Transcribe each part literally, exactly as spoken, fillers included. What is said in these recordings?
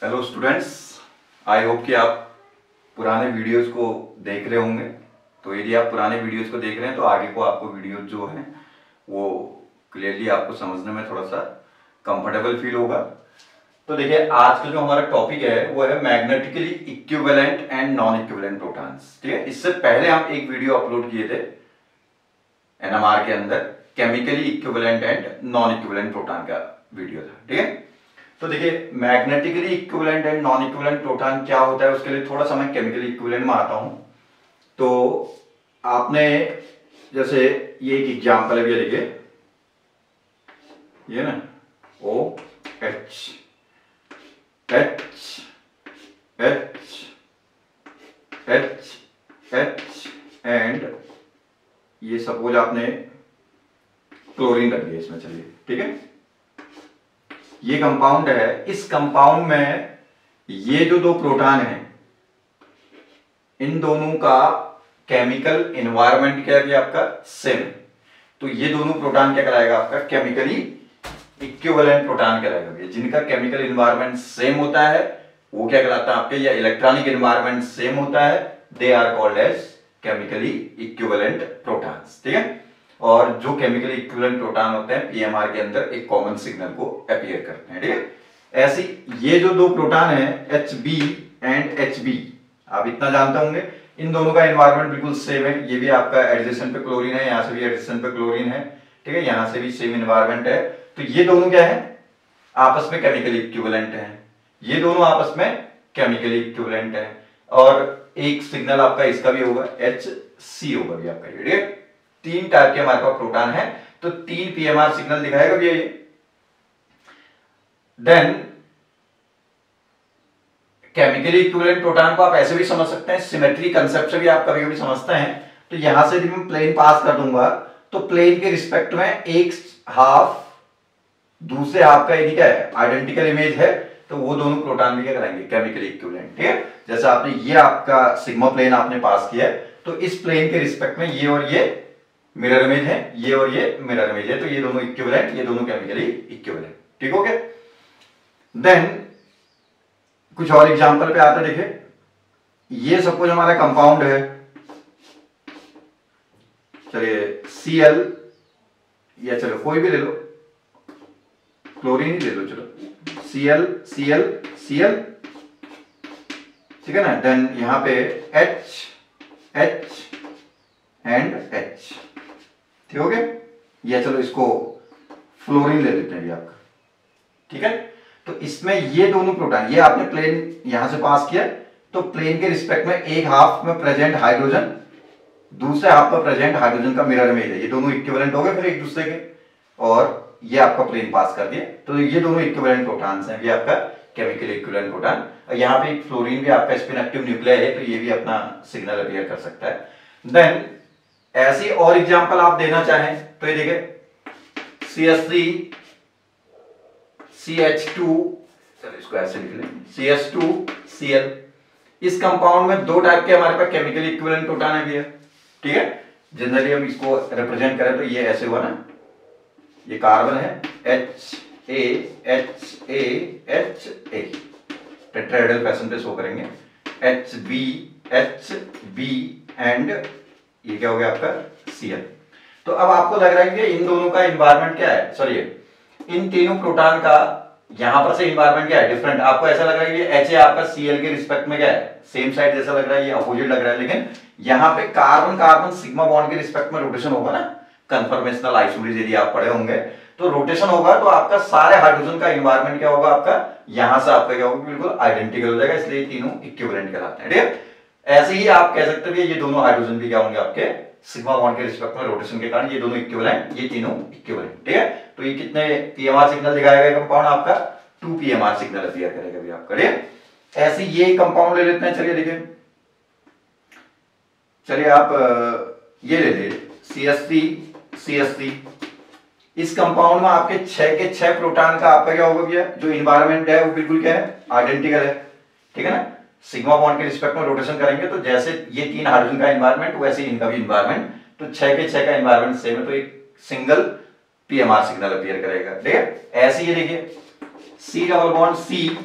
Hello students, I hope कि आप पुराने वीडियोस को देख रहे होंगे। तो यदि आप पुराने वीडियोस को देख रहे हैं तो आगे को आपको वीडियो जो है वो क्लियरली आपको समझने में थोड़ा सा कंफर्टेबल फील होगा। तो देखिए, आज का जो हमारा टॉपिक है वो है magnetically equivalent and non equivalent protons. ठीक है, इससे पहले हम एक वीडियो अपलोड किए थे एनएमआर के अंदर, chemically equivalent and non equivalent proton का वीडियो था। ठीक है, तो देखिए magnetically equivalent and non equivalent proton क्या होता है, उसके लिए थोड़ा सा मैं केमिकली इक्विवेलेंट में आता हूं। तो आपने जैसे ये एक एग्जांपल है, ये देखिए, ये ना O H H H H H and ये सपोज आपने क्लोरीन रख दिया इसमें। चलिए ठीक है, ये कंपाउंड है। इस कंपाउंड में ये जो दो प्रोटॉन हैं, इन दोनों का केमिकल एनवायरनमेंट क्या है आपका सेम है। तो ये दोनों प्रोटॉन क्या कहलाएगा आपका केमिकली इक्विवेलेंट प्रोटॉन कहलाएगा। जिनका केमिकल एनवायरनमेंट सेम होता है वो क्या कहलाता है आपके, या इलेक्ट्रॉनिक एनवायरनमेंट सेम होता है, they are called as chemically equivalent protons. ठीक है, और जो केमिकली इक्विवेलेंट प्रोटॉन होते हैं पीएमआर के अंदर एक कॉमन सिग्नल को अपीयर करते हैं। ठीक है, ऐसी ये जो दो प्रोटॉन है H B and H B, आप इतना जानते होंगे, इन दोनों का एनवायरनमेंट बिल्कुल सेम है। ये भी आपका एडजेसेंट पे क्लोरीन है, यहां से भी एडजेसेंट पे क्लोरीन है। ठीक है, यहां से भी सेम एनवायरनमेंट है। तो ये दोनों क्या है, आपस में केमिकली इक्विवेलेंट है। ये दोनों आपस में केमिकली इक्विवेलेंट है। और एक सिग्नल आपका इसका भी होगा, एच सी होगा भी आपका। ठीक है, तीन टाइप के हमारे पास प्रोटॉन है, तो तीन पीएमआर सिग्नल दिखाएगा भी ये। देन केमिकली इक्विवेलेंट प्रोटॉन को आप ऐसे भी समझ सकते हैं, सिमेट्री कंसेप्ट से भी आप कभी कभी समझते हैं। तो यहां से भी मैं प्लेन पास कर दूंगा, तो प्लेन के रिस्पेक्ट में एक हाफ दूसरे हाफ का यदि क्या है आइडेंटिकल इमेज है, तो वो दोनों प्रोटॉन भी क्या कराएंगे केमिकली इक्विवेलेंट। ठीक है, जैसे आपने ये आपका सिग्मा प्लेन आपने पास किया है, तो इस प्लेन के रिस्पेक्ट में ये और ये मिरर इमेज है, ये और ये मिरर इमेज है, तो ये दोनों इक्विवेलेंट, ये दोनों केमिकली इक्विवेलेंट। ठीक हो गया। देन कुछ और एग्जांपल पे आते हैं। देखिए, ये सपोज हमारा कंपाउंड है, चलिए सी एल, या चलो कोई भी ले लो, क्लोरीन ही ले लो, चलो C L C L C L, ठीक है ना। देन यहां पे H H एंड H, ठीक हो गया। या चलो इसको फ्लोरीन ले लेते हैं आपका। ठीक है, तो इसमें ये दोनों प्रोटॉन, ये आपने प्लेन यहां से पास किया, तो प्लेन के रिस्पेक्ट में एक हाफ में प्रेजेंट हाइड्रोजन, दूसरे हाफ में प्रेजेंट हाइड्रोजन का मिरर इमेज है। ये दोनों इक्विवेलेंट हो गए फिर एक दूसरे के, और ये आपका प्लेन पास कर दिया, तो ये दोनों इक्विवेलेंट प्रोटॉन्स हैं। ये आपका केमिकली इक्विवेलेंट प्रोटॉन। और यहाँ पे एक फ्लोरीन भी आपका स्पिन एक्टिव न्यूक्लियर है, तो ये भी अपना सिग्नल अपीयर कर सकता है। देन ऐसी और एग्जांपल आप देना चाहें तो ये देखिए C H three C H two, चलो इसको ऐसे लिख लें, C H two C L. इस कंपाउंड में दो टाइप के हमारे पास केमिकली इक्विवेलेंट प्रोटॉन है भैया। ठीक है, जनरली हम इसको रिप्रेजेंट करें तो ये ऐसे हुआ ना, ये कार्बन है H A H A H A, tetrahedral fashion पे शो करेंगे, H B H B and ये क्या हो गया आपका Cl। तो अब आपको लग रहा है कि इन दोनों का एनवायरनमेंट क्या है, सॉरी इन तीनों प्रोटॉन का यहां पर से एनवायरनमेंट क्या है डिफरेंट। आपको ऐसा लग रहा है कि Ha आपका Cl के रिस्पेक्ट में क्या है सेम साइड जैसा लग रहा है, ये अपोजिट लग रहा है, लेकिन यहाँ पे कार्बन कार्बन सिग्मा बॉन्ड के रिस्पेक्ट में रोटेशन होगा ना, कन्फर्मेशनल आइसोमरेज यदि आप पढ़े होंगे तो रोटेशन होगा, तो आपका सारे हाइड्रोजन का एनवायरनमेंट क्या होगा आपका, यहां से आपका क्या होगा बिल्कुल आइडेंटिकल हो जाएगा, इसलिए तीनों इक्विवेलेंट कहलाते हैं। ठीक है, ऐसे ही आप कह सकते हैं ये दोनों हाइड्रोजन भी क्या होंगे आपके सिग्मा बॉन्ड के रिस्पेक्ट में रोटेशन के कारण ये दोनों इक्विवेलेंट, ये तीनों इक्विवेलेंट। ठीक है, तो ये कितने पीएमआर सिग्नल दिखाएगा कंपाउंड आपका, टू पीएमआर सिग्नल अपीयर करेगा भी आपका। ठीक है, ऐसे ये कंपाउंड ले लेते हैं। चलिए देखिए, चलिए आप ये ले लीजिए C H three C H three. इस कंपाउंड में आपके छह के छह प्रोटॉन का आपका क्या होगा भैया, जो एनवायरनमेंट है वो बिल्कुल क्या है आइडेंटिकल है। ठीक है ना, सिग्मा बॉन्ड के रिस्पेक्ट में रोटेशन करेंगे तो जैसे ये तीन हाइड्रोजन का एनवायरनमेंट वैसे इनका भी एनवायरनमेंट, तो छह के छह का एनवायरनमेंट सेम है, तो एक सिंगल पीएमआर सिग्नल अपीयर करेगा। ठीक है, ऐसे ही देखिए C double bond C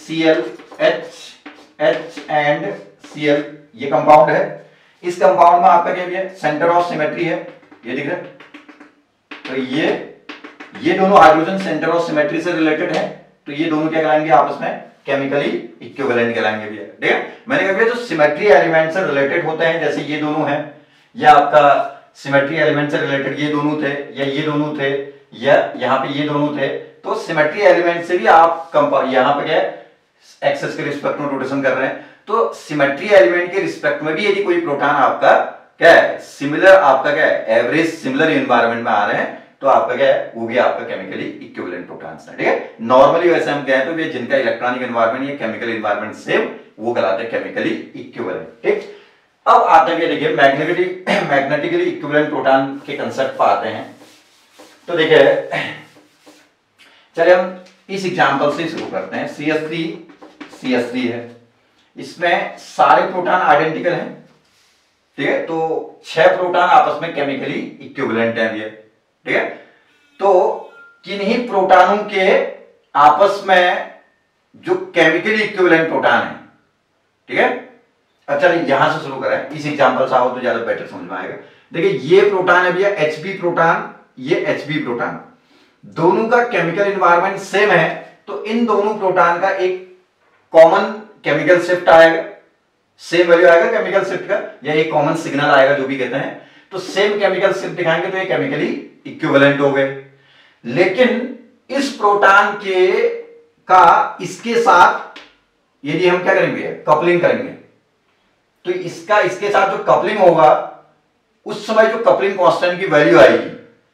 C L H H and C L, ये कंपाउंड है। इस कंपाउंड में आपका क्या है, सेंटर ऑफ सिमेट्री है, ये दिख रहा है। तो ये ये दोनों हाइड्रोजन सेंटर ऑफ सिमेट्री से रिलेटेड है, तो ये दोनों क्या कहलाएंगे आपस में, केमिकली इक्विवेलेंट कहलाएंगे भैया। ठीक है, मैंने कहा जो सिमेट्री एलिमेंट से रिलेटेड होते हैं, जैसे ये दोनों हैं, या आपका सिमेट्री एलिमेंट से रिलेटेड ये दोनों थे, या ये दोनों थे, या यहाँ पे ये दोनों थे, तो सिमेट्री एलिमेंट से भी आप यहाँ पे क्या एक्सेस के रिस्पेक्ट में रोटेशन कर रहे हैं, तो सिमेट्री एलिमेंट के रिस्पेक्ट में भी यदि कोई प्रोटॉन आपका क्या है, सिमिलर आपका क्या है, एवरेज सिमिलर एनवायरनमेंट में आ रहे हैं, तो आपका क्या है, वो भी आपका केमिकली इक्विवेलेंट प्रोटॉन्स है। ठीक है, नॉर्मली वैसे हम कहें तो ये जिनका इलेक्ट्रॉनिक एनवायरनमेंट या केमिकल एनवायरनमेंट सेम, वो कहलाते हैं केमिकली इक्विवेलेंट। ठीक, अब आते हैं देखिए मैग्नेटिक मैग्नेटिकली इक्विवेलेंट प्रोटॉन के कंसेप्ट पर आते हैं। तो देखिए चलिए हम इस एग्जांपल से शुरू करते हैं। C S three C S three है, इसमें सारे प्रोटॉन आइडेंटिकल हैं। ठीक है, तो छह प्रोटॉन आपस में केमिकली इक्विवेलेंट हैं ये। ठीक है, तो किन्हीं प्रोटॉनों के आपस में जो केमिकली इक्विवेलेंट प्रोटॉन है, ठीक है, अब चलिए यहां से शुरू करें, इस एग्जांपल से आओ तो ज्यादा बेटर समझ में आएगा। देखिए ये प्रोटॉन है भैया एच बी प्रोटॉन, ये एच बी प्रोटॉन, दोनों का केमिकल एनवायरनमेंट सेम है, तो इन दोनों प्रोटॉन का एक कॉमन केमिकल शिफ्ट आएगा, सेम वैल्यू आएगा केमिकल शिफ्ट का, या एक कॉमन सिग्नल आएगा, जो भी कहते हैं, तो सेम केमिकल शिफ्ट दिखाएंगे तो ये केमिकली इक्विवेलेंट हो गए। लेकिन इस प्रोटॉन के का इसके साथ यदि हम क्या करेंगे, कपलिंग करेंगे, तो इसका इसके साथ जो कपलिंग होगा, उस समय जो कपलिंग कांस्टेंट की वैल्यू आएगी,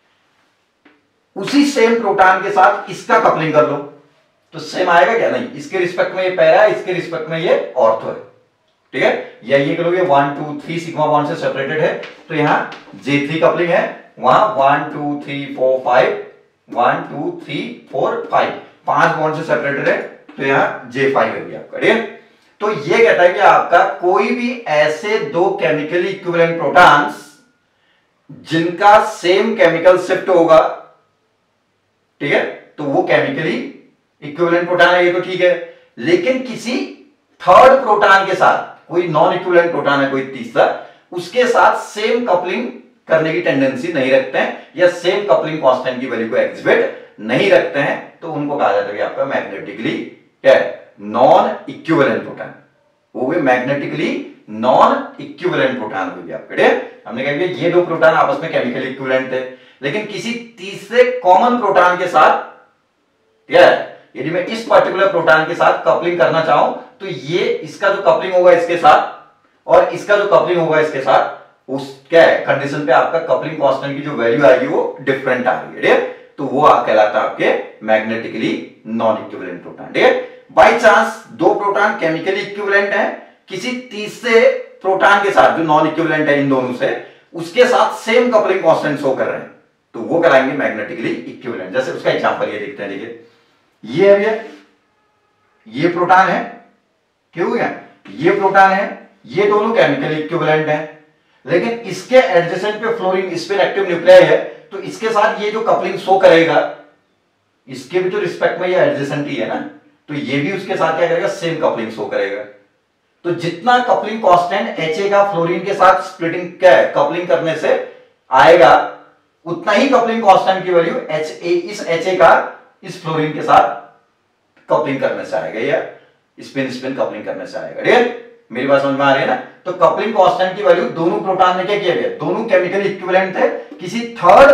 उसी सेम प्रोटॉन के साथ इसका कपलिंग कर लो तो सेम आएगा क्या, नहीं, इसके रिस्पेक्ट में ये पैरा है, इसके रिस्पेक्ट में ये ऑर्थो है। ठीक है, या ये कह लो one two three sigma bond से सेपरेटेड है, तो यहां जे थ्री कपलिंग है, वहां one two three four five, one two three four five, पांच बॉन्ड से सेपरेटेड है, तो यहां जे फाइव है आपका। ठीक है, तो ये कहता है कि आपका कोई भी ऐसे दो केमिकली इक्विवेलेंट प्रोटॉन्स जिनका सेम केमिकल शिफ्ट होगा, ठीक है, तो वो केमिकली इक्विवेलेंट प्रोटॉन है, ये तो ठीक है। लेकिन किसी थर्ड प्रोटॉन के साथ, कोई नॉन इक्विवेलेंट प्रोटॉन है कोई तीसरा, उसके साथ सेम कपलिंग करने की टेंडेंसी नहीं रखते हैं, या सेम कपलिंग कांस्टेंट की वैल्यू को एग्जिबिट नहीं रखते हैं, तो उनको कहा जाता है आपका मैग्नेटिकली क्या है, नॉन इक्विवेलेंट प्रोटॉन। वो भी मैग्नेटिकली नॉन इक्विवेलेंट प्रोटॉन हो गया आपके। हमने कहा कि ये दो प्रोटॉन आपस में केमिकली इक्विवेलेंट थे, लेकिन किसी तीसरे कॉमन प्रोटॉन के साथ क्या है, यदि मैं इस पर्टिकुलर प्रोटॉन के साथ कपलिंग करना चाहूं, तो ये इसका जो कपलिंग होगा इसके साथ, और इसका जो कपलिंग होगा इसके साथ, उस क्या है कंडीशन पे आपका कपलिंग कांस्टेंट की जो वैल्यू आएगी वो डिफरेंट आ रही है, तो वो आप कहलाता है आपके मैग्नेटिकली नॉन इक्विवेलेंट प्रोटॉन। ठीक है, बाई चांस दो प्रोटॉन केमिकली इक्विवेलेंट है, किसी तीसरे प्रोटॉन के साथ जो नॉन इक्विवेलेंट है इन दोनों से, उसके साथ सेम कपलिंग कांस्टेंट शो कर रहे हैं, तो वो कहलाएंगे मैग्नेटिकली इक्विवेलेंट। जैसे उसका एग्जांपल ये देखते हैं, देखिए ये है भैया, ये प्रोटॉन है, क्यों है, ये प्रोटॉन है, ये दोनों केमिकली इक्विवेलेंट है, लेकिन इसके एडजेसेंट पे फ्लोरीन स्पिन एक्टिव न्यूक्लियाई है, तो इसके साथ ये जो कपलिंग शो करेगा, इसके भी तो रिस्पेक्ट में ये एडजेसेंट ही है ना, तो ये भी उसके साथ क्या करेगा, सेम कपलिंग शो करेगा। तो जितना कपलिंग कांस्टेंट एच ए का फ्लोरीन के साथ स्प्लिटिंग क्या है कपलिंग करने से आएगा, उतना ही कपलिंग कांस्टेंट की वैल्यू एच ए इस एच ए का इस फ्लोरीन के साथ कपलिंग करने से आएगा, या स्पिन स्पिन कपलिंग करने से आएगा। ठीक है, मेरी बात समझ में आ रही है ना। तो कपलिंग कांस्टेंट की वैल्यू दोनों प्रोटॉन में क्या किया गया, दोनों केमिकली इक्विवेलेंट थे, किसी थर्ड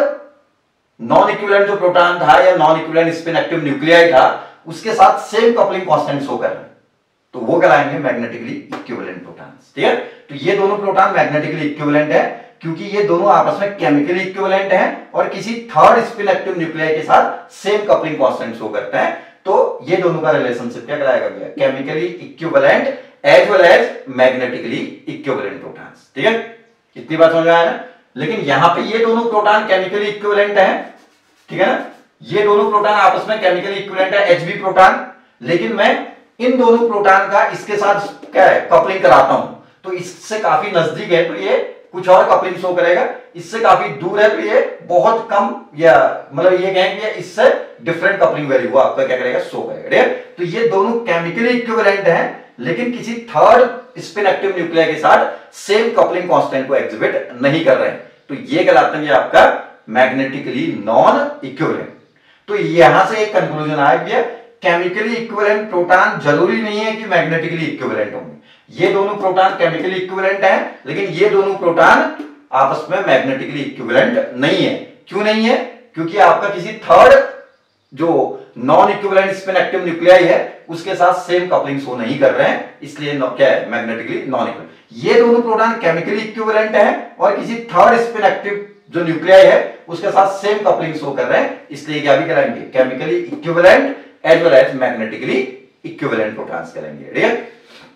नॉन इक्विवेलेंट जो प्रोटॉन था या non equivalent spin active nuclei था, उसके साथ सेम कपलिंग कांस्टेंट शो कर रहे हैं, तो वो कहलाएंगे मैग्नेटिकली इक्विवेलेंट प्रोटॉन्स। ठीक है, तो ये दोनों प्रोटॉन मैग्नेटिकली इक्विवेलेंट है, क्योंकि ये दोनों आपस में केमिकली इक्विवेलेंट हैं और किसी थर्ड स्पिन एक्टिव न्यूक्लियाई के साथ सेम कपलिंग कांस्टेंट शो करते हैं, तो ये दोनों का रिलेशनशिप क्या कहलाएगा भैया, chemically equivalent as well as magnetically equivalent protons. ठीक है, इतनी बात समझ में आया ना। लेकिन यहां पे ये दोनों प्रोटॉन केमिकली इक्विवेलेंट हैं, ठीक है ना, ये दोनों प्रोटॉन आपस में केमिकली इक्विवेलेंट है, एच बी प्रोटॉन, लेकिन मैं इन दोनों प्रोटॉन का इसके साथ क्या है कपलिंग कराता हूं, तो इससे काफी नजदीक है तो ये कुछ और कपलिंग शो करेगा, इससे काफी दूर है तो ये बहुत कम, या मतलब ये कहेंगे इससे डिफरेंट कपलिंग वैल्यू वो आपका क्या करेगा, शो करेगा। तो ये दोनों केमिकली इक्विवेलेंट हैं, लेकिन किसी थर्ड स्पिन एक्टिव न्यूक्लियर के साथ सेम कपलिंग कांस्टेंट को एग्जिबिट नहीं कर रहे हैं। तो ये कहलाते हैं आपका मैग्नेटिकली नॉन इक्विवेलेंट। तो यहां से एक कंक्लूजन आया कि केमिकली इक्विवेलेंट प्रोटॉन जरूरी नहीं है कि मैग्नेटिकली इक्विवेलेंट होंगे। ये दोनों प्रोटॉन केमिकली इक्विवेलेंट हैं, लेकिन ये दोनों प्रोटॉन आपस में मैग्नेटिकली इक्विवेलेंट नहीं है। क्यों नहीं है? क्योंकि आपका किसी थर्ड जो non equivalent spin active nuclei है उसके साथ सेम कपलिंग शो नहीं कर रहे हैं, इसलिए क्या है, मैग्नेटिकली नॉन इक्विवेलेंट। ये दोनों प्रोटॉन केमिकली इक्विवेलेंट है और किसी थर्ड स्पिन एक्टिव जो न्यूक्लियाई है उसके साथ सेम कपलिंग शो कर रहे हैं, इसलिए क्या भी कराएंगे, chemically equivalent as well as magnetically equivalent protons करेंगे। ठीक है,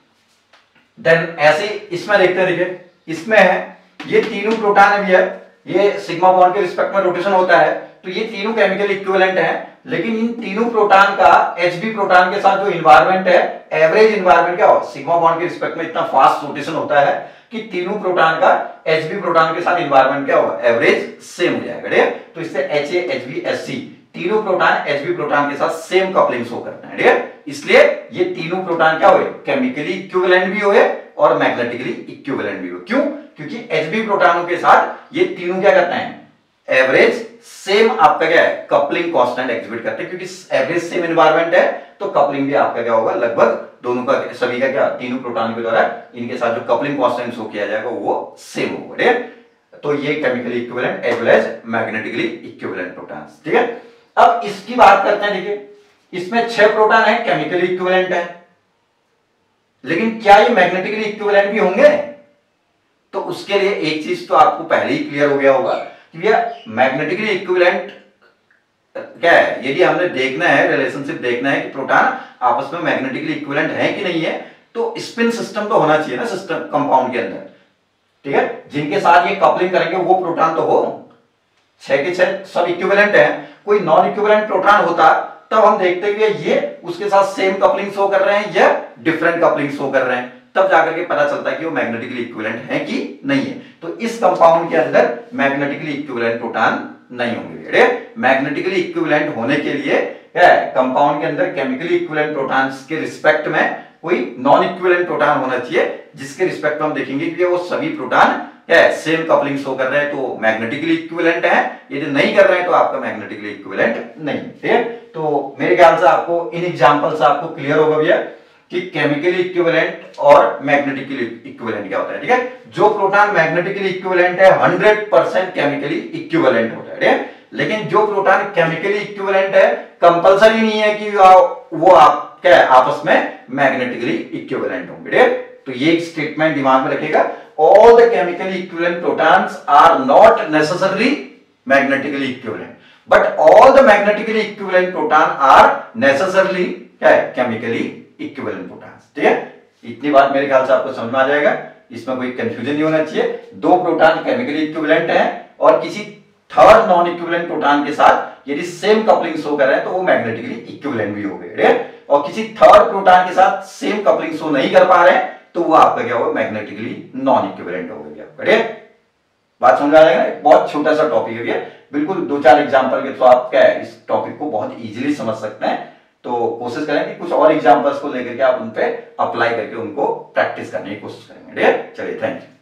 देन ऐसे इसमें देखते हैं, देखिए इसमें है ये तीनों प्रोटॉन भी है, ये सिग्मा बॉन्ड के रिस्पेक्ट में रोटेशन होता है, तो ये तीनों केमिकल इक्विवेलेंट हैं, लेकिन इन तीनों प्रोटॉन का Hb प्रोटॉन के साथ जो इन्वायरमेंट है, एवरेज इन्वायरमेंट क्या हो, सिग्मा बॉन्ड के रिस्पेक्ट में इतना फास्ट रोटेशन होता है कि तीनों प्रोटॉन का Hb प्रोटॉन के साथ इन्वायरमेंट क्या होगा, एवरेज सेम हो जाएगा। तो इससे Ha Hb Hc तीनों प्रोटॉन Hb प्रोटॉन के साथ सेम कपलिंग शो करते हैं। ठीक है, इसलिए ये तीनों प्रोटॉन क्या हुए, केमिकली इक्विवेलेंट भी हुए और मैग्नेटिकली इक्विवेलेंट भी हुए। क्यों? क्योंकि Hb प्रोटॉनों के साथ ये तीनों क्या करते हैं, एवरेज सेम आपका क्या है, कपलिंग कांस्टेंट एग्जिबिट करते हैं, क्योंकि एवरेज सेम एनवायरनमेंट है तो कपलिंग भी आपका क्या होगा, लगभग दोनों का सभी का क्या, तीनों प्रोटॉन के द्वारा इनके साथ जो कपलिंग कांस्टेंट शो किया जाएगा वो सेम होगा। ठीक है, तो ये chemically equivalent as well as magnetically equivalent protons. ठीक है, अब इसकी बात करते हैं। देखिए इसमें छह प्रोटॉन है, केमिकली इक्विवेलेंट है, लेकिन क्या ये मैग्नेटिकली इक्विवेलेंट भी होंगे? तो उसके लिए एक चीज तो आपको पहले ही क्लियर हो गया होगा कि भैया मैग्नेटिकली इक्विवेलेंट क्या है, यदि हमने देखना है, रिलेशनशिप देखना है कि प्रोटॉन आपस में मैग्नेटिकली इक्विवेलेंट है कि नहीं है, तो स्पिन सिस्टम तो होना चाहिए ना सिस्टम कंपाउंड के अंदर। ठीक है, जिनके साथ ये कपलिंग करेंगे वो प्रोटॉन तो हो, छह के छह सब इक्विवेलेंट है। कोई नॉन इक्विवेलेंट प्रोटॉन होता तब हम देखते हुए ये उसके साथ सेम कपलिंग शो कर रहे हैं या डिफरेंट कपलिंग शो कर रहे हैं, तब जाकर के पता चलता है कि वो मैग्नेटिकली इक्विवेलेंट है कि नहीं है। तो इस कंपाउंड के अंदर मैग्नेटिकली इक्विवेलेंट प्रोटॉन नहीं होंगे। मैग्नेटिकली इक्विवेलेंट होने के लिए क्या है, कंपाउंड के अंदर केमिकली इक्विवेलेंट प्रोटॉन्स के रिस्पेक्ट में कोई नॉन इक्विवेलेंट प्रोटॉन होना चाहिए, जिसके रिस्पेक्ट में हम देखेंगे कि वो सभी प्रोटॉन क्या है, सेम कपलिंग शो कर रहे हैं तो मैग्नेटिकली इक्विवेलेंट है, यदि नहीं कर रहे हैं तो आपका मैग्नेटिकली इक्विवेलेंट नहीं। ठीक है, तो मेरे ख्याल से आपको इन एग्जांपल से आपको क्लियर होगा भैया कि केमिकली इक्विवेलेंट और मैग्नेटिकली इक्विवेलेंट क्या होता है। ठीक है, जो प्रोटॉन मैग्नेटिकली इक्विवेलेंट है हंड्रेड परसेंट केमिकली इक्विवेलेंट होता है। ठीक है, लेकिन जो प्रोटॉन केमिकली इक्विवेलेंट है कंपलसरी नहीं है कि वो आप क्या है, आपस में मैग्नेटिकली इक्विवेलेंट होंगे। ठीक है, तो ये स्टेटमेंट दिमाग में रखिएगा, all the chemically equivalent protons are not necessarily magnetically equivalent, but all the magnetically equivalent proton are necessarily क्या है, chemically equivalent protons। ठीक है, इतनी बात मेरे ख्याल से आपको समझ में आ जाएगा, इसमें कोई कंफ्यूजन नहीं होना चाहिए। दो प्रोटॉन केमिकली इक्विवेलेंट हैं और किसी थर्ड नॉन इक्विवेलेंट प्रोटॉन के साथ यदि सेम कपलिंग शो कर रहे हैं तो वो मैग्नेटिकली इक्विवेलेंट भी हो गए, और किसी थर्ड प्रोटॉन के साथ सेम कपलिंग शो नहीं कर पा रहे हैं तो वो आपका क्या होगा, मैग्नेटिकली नॉन इक्विवेलेंट हो गया। बढ़िया बात समझ आ जाएगा। बहुत छोटा सा टॉपिक है भैया, बिल्कुल दो चार एग्जांपल के थ्रू आप क्या है, इस टॉपिक को बहुत इजीली समझ सकते हैं। तो कोशिश करें कि कुछ और एग्जांपल्स को लेकर के आप उन पे अप्लाई करके उनको प्रैक्टिस करने की कोशिश करेंगे। चलिए, थैंक यू।